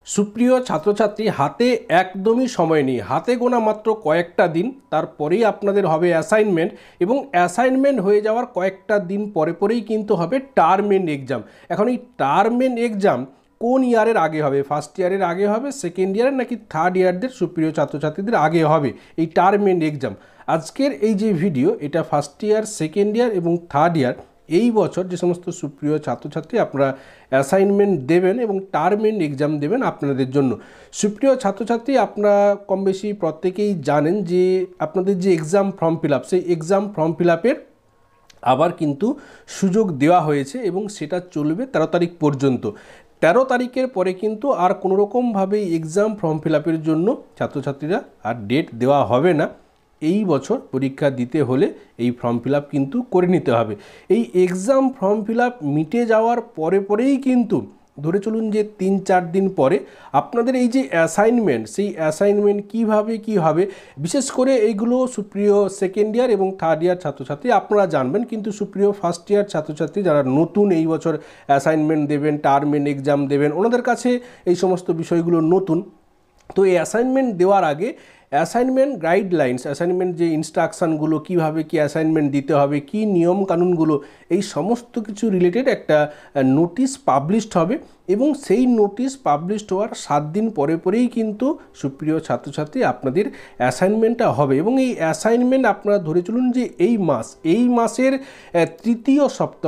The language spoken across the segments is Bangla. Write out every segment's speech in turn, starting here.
সুপ্রিয় ছাত্রছাত্রী, হাতে একদমই সময় নেই, হাতে গোনা মাত্র কয়েকটা দিন, তারপরেই আপনাদের হবে অ্যাসাইনমেন্ট এবং অ্যাসাইনমেন্ট হয়ে যাওয়ার কয়েকটা দিন পরে পরেই কিন্তু হবে টার্ম এন্ড এক্সাম। এখন এই টার্ম এন্ড এক্সাম কোন ইয়ারের আগে হবে? ফার্স্ট ইয়ারের আগে হবে, সেকেন্ড ইয়ারের নাকি থার্ড ইয়ারদের সুপ্রিয় ছাত্রছাত্রীদের আগে হবে এই টার্ম এন্ড এক্সাম? আজকের এই যে ভিডিও, এটা ফার্স্ট ইয়ার, সেকেন্ড ইয়ার এবং থার্ড ইয়ার এই বছর যে সমস্ত সুপ্রিয় ছাত্রছাত্রী আপনারা অ্যাসাইনমেন্ট দেবেন এবং টার্ম এন্ড এক্সাম দেবেন আপনাদের জন্য। সুপ্রিয় ছাত্রছাত্রী, আপনারা কম বেশি প্রত্যেকেই জানেন যে আপনাদের যে এক্সাম ফর্ম ফিল আপ, সেই এক্সাম ফর্ম ফিল আপের আবার কিন্তু সুযোগ দেওয়া হয়েছে এবং সেটা চলবে 13 তারিখ পর্যন্ত। 13 তারিখের পরে কিন্তু আর কোনোরকমভাবেই এক্সাম ফর্ম ফিল আপের জন্য ছাত্রছাত্রীরা আর ডেট দেওয়া হবে না। এই বছর পরীক্ষা দিতে হলে এই ফর্ম ফিল আপ কিন্তু করে নিতে হবে। এই এক্সাম ফর্ম ফিল আপ মিটে যাওয়ার পরেই কিন্তু ধরে চলুন যে 3-4 দিন পরে আপনাদের এই যে অ্যাসাইনমেন্ট, সেই অ্যাসাইনমেন্ট কীভাবে কী হবে, বিশেষ করে এইগুলো সুপ্রিয় সেকেন্ড ইয়ার এবং থার্ড ইয়ার ছাত্রছাত্রী আপনারা জানবেন, কিন্তু সুপ্রিয় ফার্স্ট ইয়ার ছাত্রছাত্রী যারা নতুন এই বছর অ্যাসাইনমেন্ট দেবেন, টার্ম এন্ড এক্সাম দেবেন, ওনাদের কাছে এই সমস্ত বিষয়গুলো নতুন। তো এই অ্যাসাইনমেন্ট দেওয়ার আগে অ্যাসাইনমেন্ট গাইডলাইন্স, অ্যাসাইনমেন্ট যে ইনস্ট্রাকশানগুলো, কীভাবে কী অ্যাসাইনমেন্ট দিতে হবে, কী নিয়ম কানুনগুলো, এই সমস্ত কিছু রিলেটেড একটা নোটিশ পাবলিশড হবে এবং সেই নোটিশ পাবলিশড হওয়ার 7 দিন পরেই কিন্তু সুপ্রিয় ছাত্রছাত্রী আপনাদের অ্যাসাইনমেন্টটা হবে। এবং এই অ্যাসাইনমেন্ট আপনারা ধরে চলুন যে এই মাসের তৃতীয়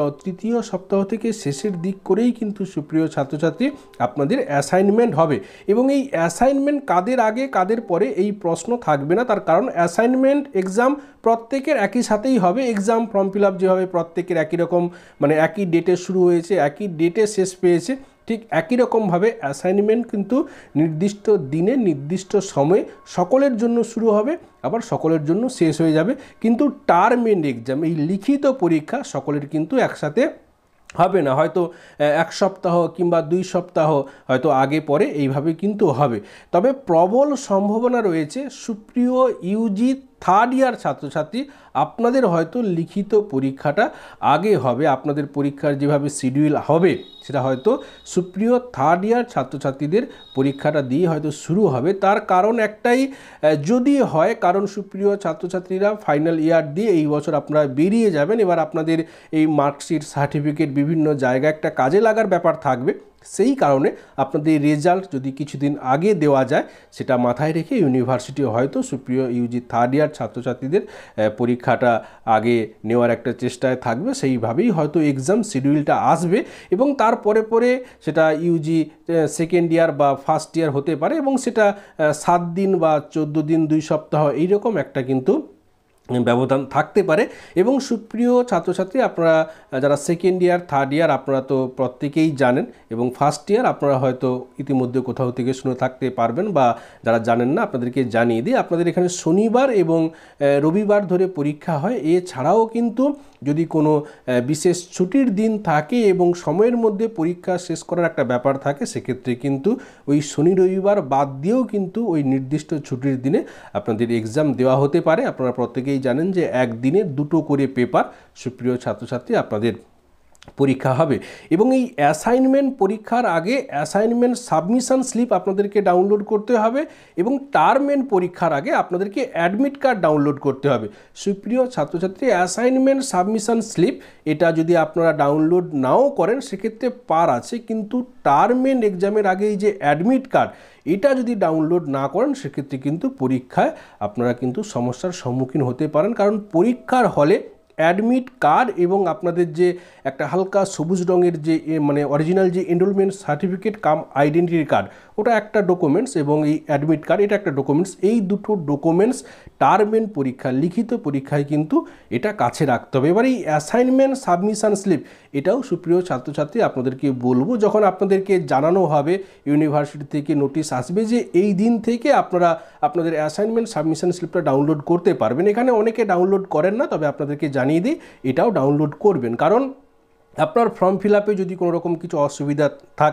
সপ্তাহ থেকে শেষের দিক করেই কিন্তু সুপ্রিয় ছাত্রছাত্রী আপনাদের অ্যাসাইনমেন্ট হবে। এবং এই অ্যাসাইনমেন্ট কাদের আগে কাদের পরে এই প্রশ্ন থাকবে না, তার কারণ অ্যাসাইনমেন্ট এক্সাম প্রত্যেকের একই সাথেই হবে। এক্সাম ফর্ম ফিল আপ যেভাবে প্রত্যেকের একই রকম, মানে একই ডেটে শুরু হয়েছে, একই ডেটে শেষ পেয়েছে, ঠিক একই রকমভাবে অ্যাসাইনমেন্ট কিন্তু নির্দিষ্ট দিনে নির্দিষ্ট সময়ে সকলের জন্য শুরু হবে, আবার সকলের জন্য শেষ হয়ে যাবে। কিন্তু টার্ম এন্ড এক্সাম, এই লিখিত পরীক্ষা সকলের কিন্তু একসাথে হবে না, হয়তো 1 সপ্তাহ কিংবা 2 সপ্তাহ হয়তো আগে পরে এইভাবে কিন্তু হবে। তবে প্রবল সম্ভাবনা রয়েছে সুপ্রিয় ইউজি থার্ড ইয়ার ছাত্রছাত্রী আপনাদের হয়তো লিখিত পরীক্ষাটা আগে হবে। আপনাদের পরীক্ষার যেভাবে শিডিউল হবে সেটা হয়তো সুপ্রিয় থার্ড ইয়ার ছাত্রছাত্রীদের পরীক্ষাটা দিয়ে হয়তো শুরু হবে। তার কারণ একটাই, যদি হয়, কারণ সুপ্রিয় ছাত্রছাত্রীরা ফাইনাল ইয়ার দিয়ে এই বছর আপনারা বেরিয়ে যাবেন, এবার আপনাদের এই মার্কশিট, সার্টিফিকেট বিভিন্ন জায়গায় একটা কাজে লাগার ব্যাপার থাকবে। সেই কারণে আপনাদের রেজাল্ট যদি কিছুদিন আগে দেওয়া যায়, সেটা মাথায় রেখে ইউনিভার্সিটি হয়তো সুপ্রিয় ইউজি থার্ড ইয়ার ছাত্রছাত্রীদের পরীক্ষাটা আগে নেওয়ার একটা চেষ্টায় থাকবে। সেইভাবেই হয়তো এক্সাম শিডিউলটা আসবে এবং তারপরে সেটা ইউজি সেকেন্ড ইয়ার বা ফার্স্ট ইয়ার হতে পারে এবং সেটা 7 দিন বা 14 দিন, 2 সপ্তাহ এইরকম একটা কিন্তু ব্যবধান থাকতে পারে। এবং সুপ্রিয় ছাত্রছাত্রী, আপনারা যারা সেকেন্ড ইয়ার, থার্ড ইয়ার আপনারা তো প্রত্যেকেই জানেন, এবং ফার্স্ট ইয়ার আপনারা হয়তো ইতিমধ্যে কোথাও থেকে শুনে থাকতে পারবেন, বা যারা জানেন না আপনাদেরকে জানিয়ে দিই, আপনাদের এখানে শনিবার এবং রবিবার ধরে পরীক্ষা হয়। এছাড়াও কিন্তু যদি কোনো বিশেষ ছুটির দিন থাকে এবং সময়ের মধ্যে পরীক্ষা শেষ করার একটা ব্যাপার থাকে, সেক্ষেত্রে কিন্তু ওই শনি রবিবার বাদ দিয়েও কিন্তু ওই নির্দিষ্ট ছুটির দিনে আপনাদের এক্সাম দেওয়া হতে পারে। আপনারা প্রত্যেকেই জানেন যে একদিনে 2টো করে পেপার সুপ্রিয় ছাত্রছাত্রী আপনাদের পরীক্ষা হবে। এবং এই অ্যাসাইনমেন্ট পরীক্ষার আগে অ্যাসাইনমেন্ট সাবমিশন স্লিপ আপনাদেরকে ডাউনলোড করতে হবে এবং টার্ম এন্ড পরীক্ষার আগে আপনাদেরকে অ্যাডমিট কার্ড ডাউনলোড করতে হবে। সুপ্রিয় ছাত্রছাত্রী, অ্যাসাইনমেন্ট সাবমিশন স্লিপ এটা যদি আপনারা ডাউনলোড নাও করেন সেক্ষেত্রে পার আছে, কিন্তু টার্ম এন্ড এক্সামের আগে এই যে অ্যাডমিট কার্ড, এটা যদি ডাউনলোড না করেন সেক্ষেত্রে কিন্তু পরীক্ষায় আপনারা কিন্তু সমস্যার সম্মুখীন হতে পারেন। কারণ পরীক্ষার হলে অ্যাডমিট কার্ড এবং আপনাদের যে একটা হালকা সবুজ রঙের যে মানে অরিজিনাল যে enrolment certificate cum identity card, ওটা একটা ডকুমেন্টস, এবং এই অ্যাডমিট কার্ড এটা একটা ডকুমেন্টস। এই দুটো ডকুমেন্টস টার্ম এন্ড পরীক্ষা, লিখিত পরীক্ষায় কিন্তু এটা কাছে রাখতে হবে। এবার এই অ্যাসাইনমেন্ট সাবমিশন স্লিপ এটাও সুপ্রিয় ছাত্রছাত্রী আপনাদেরকে বলবো, যখন আপনাদেরকে জানানো হবে, ইউনিভার্সিটি থেকে নোটিশ আসবে যে এই দিন থেকে আপনারা আপনাদের অ্যাসাইনমেন্ট সাবমিশন স্লিপটা ডাউনলোড করতে পারবেন। এখানে অনেকে ডাউনলোড করেন না, তবে আপনাদেরকে জানিয়ে দিই এটাও ডাউনলোড করবেন। কারণ আপনার ফর্ম ফিল আপে যদি কোনো রকম কিছু অসুবিধা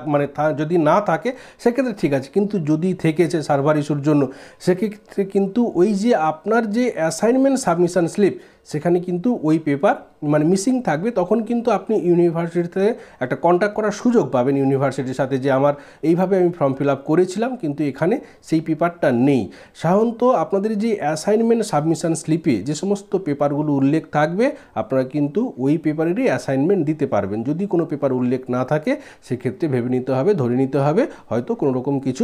যদি না থাকে সেক্ষেত্রে ঠিক আছে, কিন্তু যদি থেকেছে সার্ভার ইস্যুর জন্য, সেক্ষেত্রে কিন্তু ওই যে আপনার যে অ্যাসাইনমেন্ট সাবমিশন স্লিপ, সেখানে কিন্তু ওই পেপার মানে মিসিং থাকবে তখন কিন্তু আপনি ইউনিভার্সিটিতে একটা কন্ট্যাক্ট করার সুযোগ পাবেন ইউনিভার্সিটির সাথে, যে আমার এইভাবে আমি ফর্ম ফিল আপ করেছিলাম কিন্তু এখানে সেই পেপারটা নেই। সাধারণত আপনাদের যে অ্যাসাইনমেন্ট সাবমিশন স্লিপে যে সমস্ত পেপারগুলো উল্লেখ থাকবে আপনারা কিন্তু ওই পেপারেরই অ্যাসাইনমেন্ট দিতে পারবেন। যদি কোনো পেপার উল্লেখ না থাকে সেক্ষেত্রে ভেবে নিতে হবে, ধরে নিতে হবে হয়তো কোনো রকম কিছু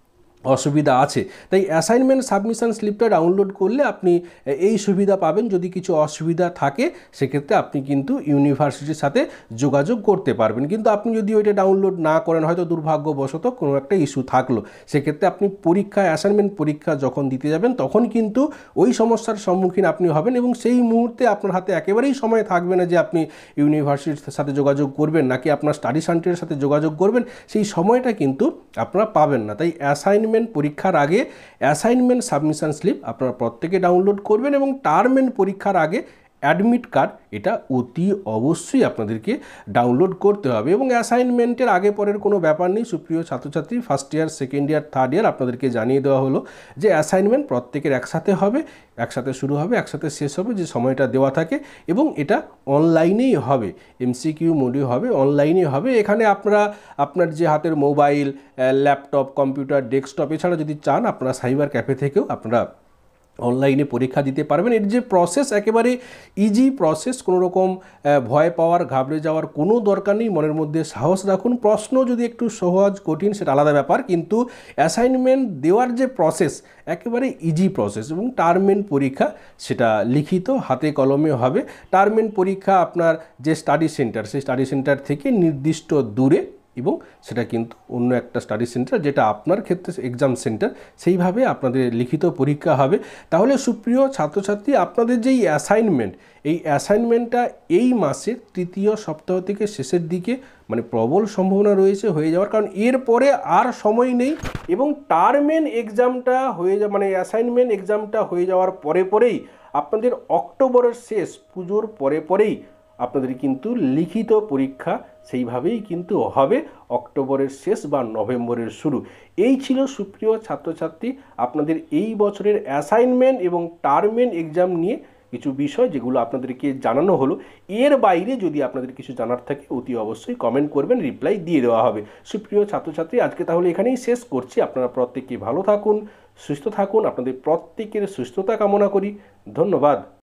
অসুবিধা আছে। তাই অ্যাসাইনমেন্ট সাবমিশন স্লিপটা ডাউনলোড করলে আপনি এই সুবিধা পাবেন, যদি কিছু অসুবিধা থাকে সেক্ষেত্রে আপনি কিন্তু ইউনিভার্সিটির সাথে যোগাযোগ করতে পারবেন। কিন্তু আপনি যদি ওইটা ডাউনলোড না করেন, হয়তো দুর্ভাগ্যবশত কোনো একটা ইস্যু থাকলো, সেক্ষেত্রে আপনি পরীক্ষা অ্যাসাইনমেন্ট পরীক্ষা যখন দিতে যাবেন তখন কিন্তু ওই সমস্যার সম্মুখীন আপনি হবেন এবং সেই মুহূর্তে আপনার হাতে একেবারেই সময় থাকবে না যে আপনি ইউনিভার্সিটির সাথে যোগাযোগ করবেন নাকি আপনার স্টাডি সেন্টারের সাথে যোগাযোগ করবেন, সেই সময়টা কিন্তু আপনারা পাবেন না। তাই পরীক্ষার আগে অ্যাসাইনমেন্ট সাবমিশন স্লিপ আপনারা প্রত্যেকে ডাউনলোড করবেন এবং টার্মেন্ট পরীক্ষার আগে অ্যাডমিট কার্ড এটা অতি অবশ্যই আপনাদেরকে ডাউনলোড করতে হবে। এবং অ্যাসাইনমেন্টের আগে পরের কোনো ব্যাপার নেই সুপ্রিয় ছাত্রছাত্রী। First year, second year, third year আপনাদেরকে জানিয়ে দেওয়া হলো যে অ্যাসাইনমেন্ট প্রত্যেকের একসাথে হবে, একসাথে শুরু হবে, একসাথে শেষ হবে, যে সময়টা দেওয়া থাকে, এবং এটা অনলাইনেই হবে। এমসিকিউ মোডে হবে, অনলাইনে হবে। এখানে আপনারা আপনার যে হাতের মোবাইল, ল্যাপটপ, কম্পিউটার, ডেস্কটপ এছাড়া যদি চান আপনারা সাইবার ক্যাফে থেকেও আপনারা অনলাইনে পরীক্ষা দিতে পারবেন। এর যে প্রসেস একেবারে ইজি প্রসেস, কোনো রকম ভয় পাওয়ার, ঘাবড়ে যাওয়ার কোনো দরকার নেই। মনের মধ্যে সাহস রাখুন। প্রশ্ন যদি একটু সহজ কঠিন সেটা আলাদা ব্যাপার, কিন্তু অ্যাসাইনমেন্ট দেওয়ার যে প্রসেস একেবারে ইজি প্রসেস। এবং টার্মেন্ট পরীক্ষা সেটা লিখিত হাতে কলমে হবে। টার্মেন্ট পরীক্ষা আপনার যে স্টাডি সেন্টার, সেই স্টাডি সেন্টার থেকে নির্দিষ্ট দূরে, এবং সেটা কিন্তু অন্য একটা স্টাডি সেন্টার যেটা আপনার ক্ষেত্রে এক্সাম সেন্টার, সেইভাবে আপনাদের লিখিত পরীক্ষা হবে। তাহলে সুপ্রিয় ছাত্রছাত্রী, আপনাদের যেই অ্যাসাইনমেন্ট, এই অ্যাসাইনমেন্টটা এই মাসের তৃতীয় সপ্তাহ থেকে শেষের দিকে মানে প্রবল সম্ভাবনা রয়েছে হয়ে যাওয়ার, কারণ এরপরে আর সময় নেই। এবং টার্মেন্ট এক্সামটা হয়ে মানে অ্যাসাইনমেন্ট এক্সামটা হয়ে যাওয়ার পরেই আপনাদের অক্টোবরের শেষ, পুজোর পরেই আপনাদের কিন্তু লিখিত পরীক্ষা সেইভাবেই কিন্তু হবে অক্টোবরের শেষ বা নভেম্বরের শুরু। এই ছিল সুপ্রিয় ছাত্রছাত্রী আপনাদের এই বছরের অ্যাসাইনমেন্ট এবং টার্মেন্ট এক্সাম নিয়ে কিছু বিষয় যেগুলো আপনাদেরকে জানানো হলো। এর বাইরে যদি আপনাদের কিছু জানার থাকে অতি অবশ্যই কমেন্ট করবেন, রিপ্লাই দিয়ে দেওয়া হবে। সুপ্রিয় ছাত্রছাত্রী, আজকে তাহলে এখানেই শেষ করছি। আপনারা প্রত্যেকে ভালো থাকুন, সুস্থ থাকুন। আপনাদের প্রত্যেকের সুস্থতা কামনা করি। ধন্যবাদ।